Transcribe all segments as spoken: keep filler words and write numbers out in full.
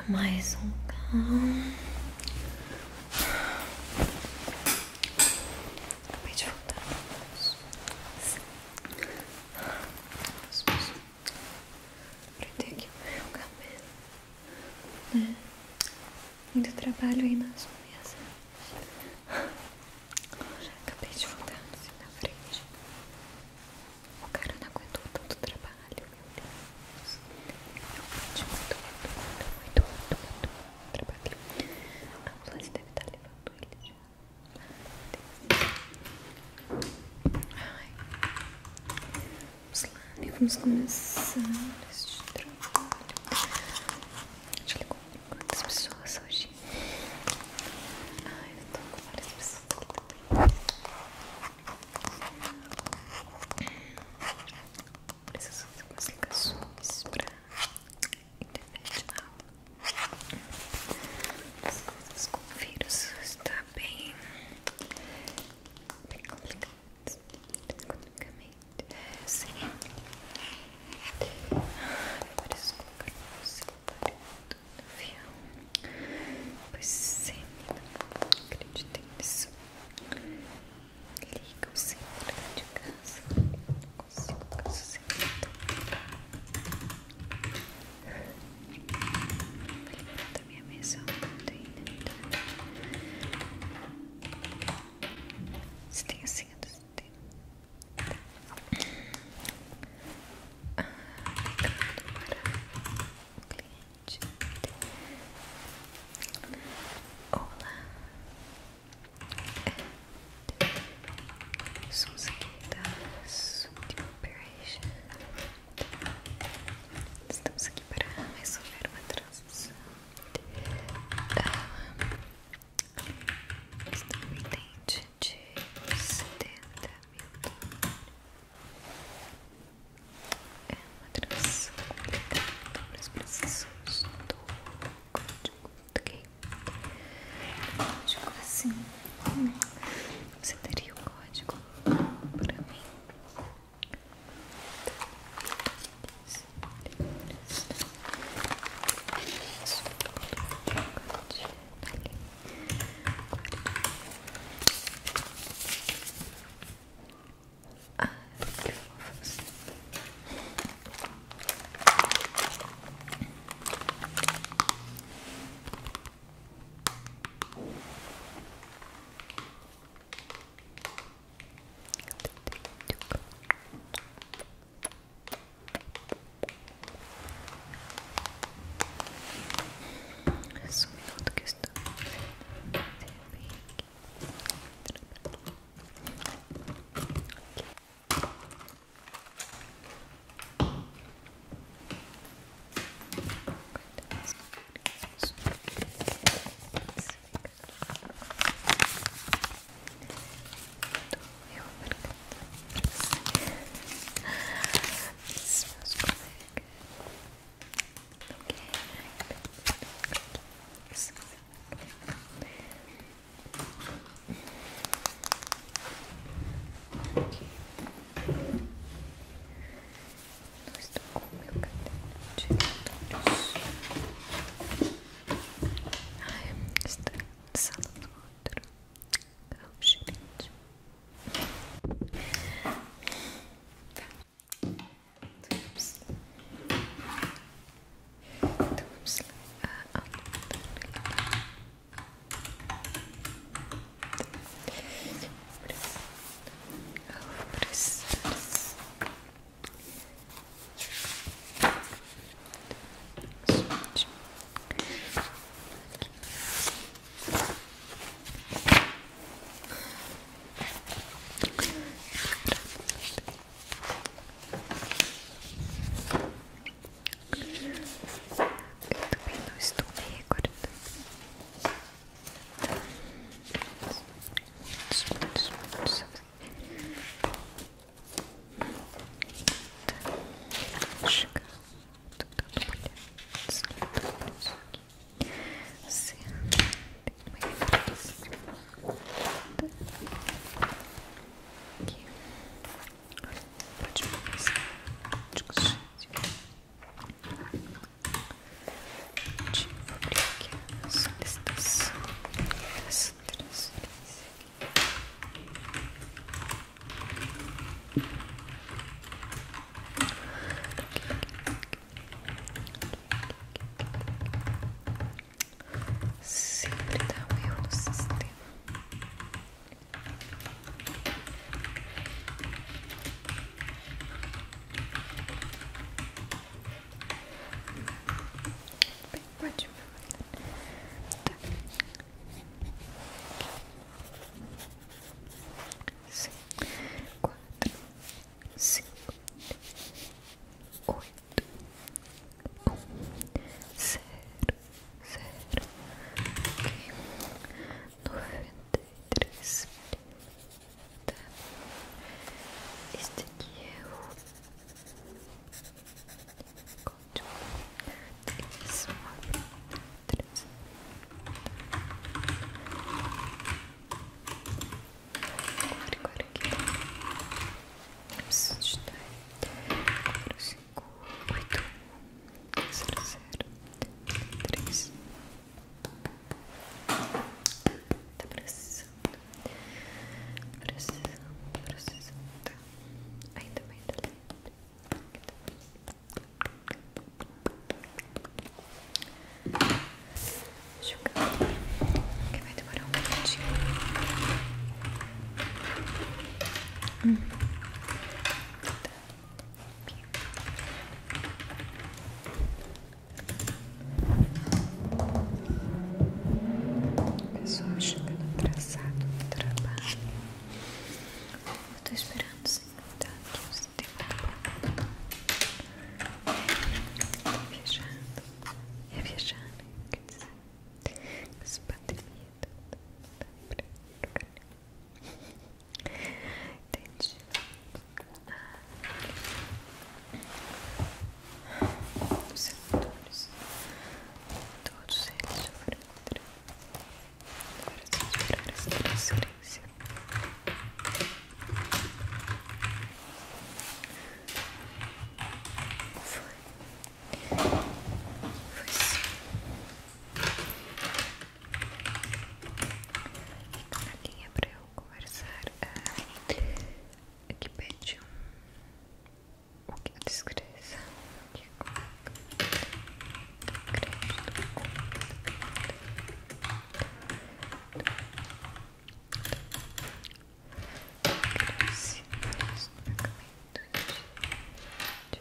Mais um cão. Acabei de voltar. Prender aqui o meu cabelo, né? Muito trabalho aí nas unhas. Acabei de voltar assim na frente. O cara não aguentou tanto trabalho, meu Deus. Realmente muito, muito, muito, muito, muito trabalho. A ambulância deve estar levando ele já. Ai. Vamos lá, né? Vamos começar este trabalho. Deixa eu ligar quantas pessoas hoje. Ai, eu tô com várias pessoas aqui também. Preciso fazer umas ligações pra internet na aula. As coisas com o vírus está bem, bem complicadas economicamente. É, sim. Descreza aqui com cresce os fragmentos de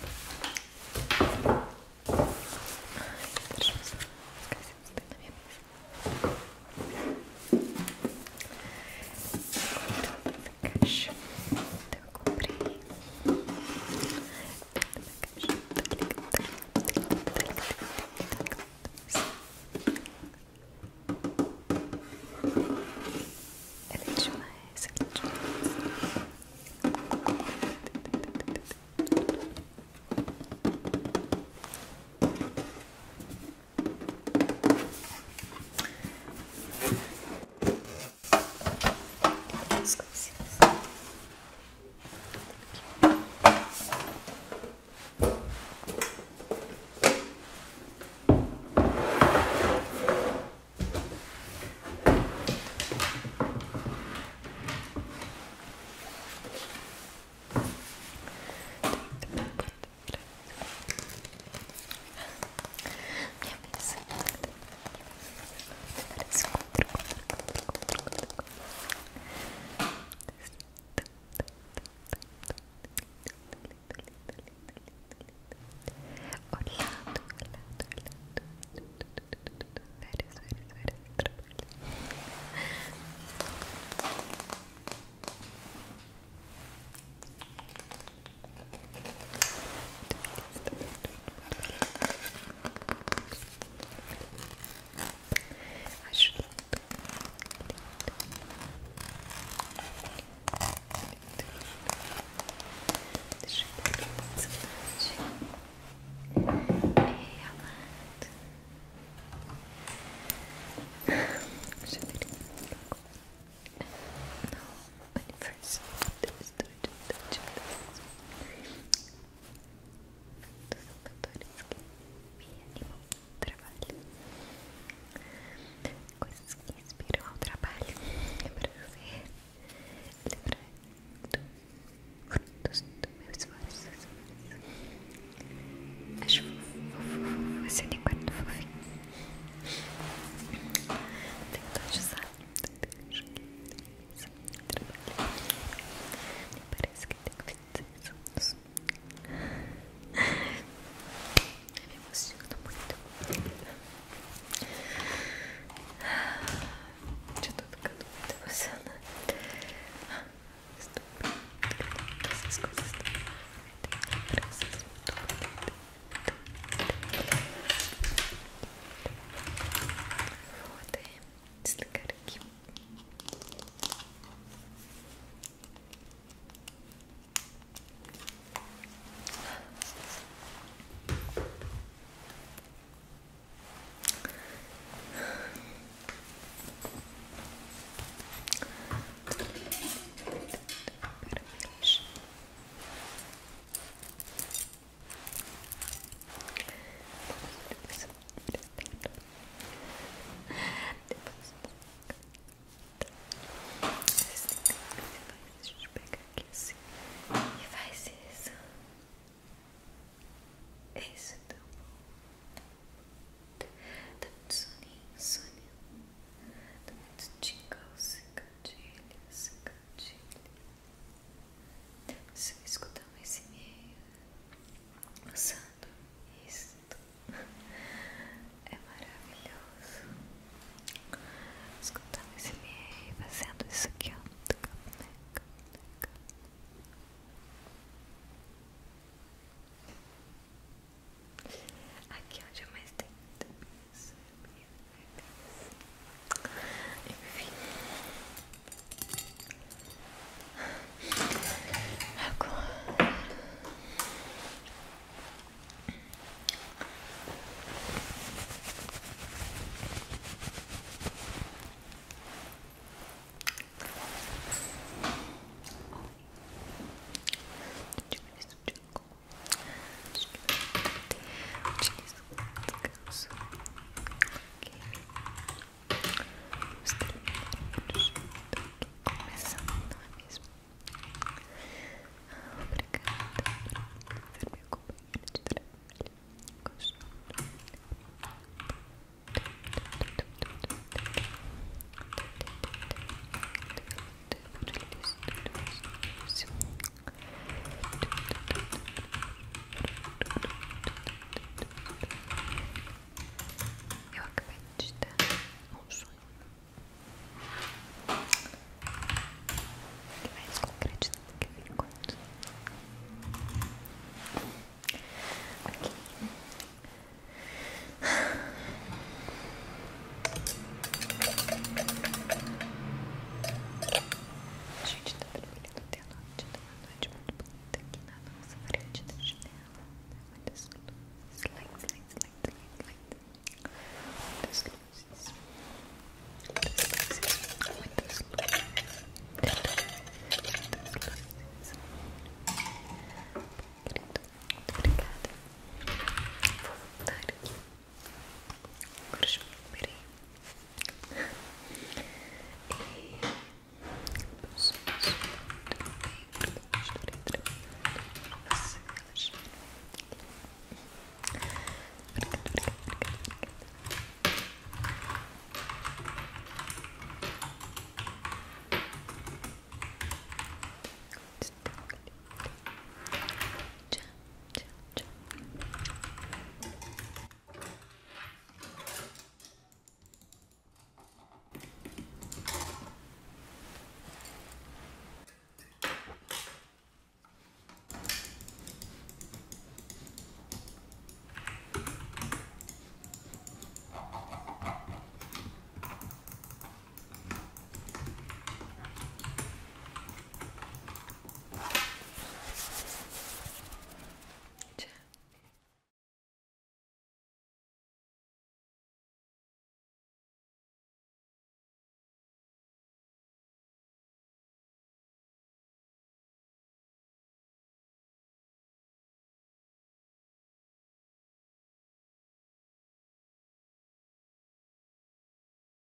Deixa eu só esquecer isso dentro da minha mesa. Essa caixa. Então eu comprei ela é demais, ela é demais. As coisinhas. Minha mesa parece quatro, quatro, quatro, quatro, quatro. Olhando, olhando, olhando. Várias, várias, várias trabalhos. Acho lindo. Deixa eu ver essa parte. É amado. Deixa eu ver. No universo do estúdio da Atlas. Dos autores que me animam ao trabalho. Coisas que inspiram ao trabalho. É pra ver. Lembrar frutos do meu esforço. Acho fofo, fofo, esse unicórnio fofinho. Tenho dó de usar. Acho que isso trabalho. Nem parece que tenho vinte e seis anos. Eu me emociono muito. Já tô ficando muito emocionada. Estou pegando essas coisas também. Tem lembranças muito bonitas. Vou até desligar aqui. Para me relaxar. Depois eu Depois deixa eu pegar aqui assim e faz isso. Isso, tão bom. Tá muito soninho, soninho. Tá muito tingles, gatilhos, gatilhos. Se eu escutar um S M R, usando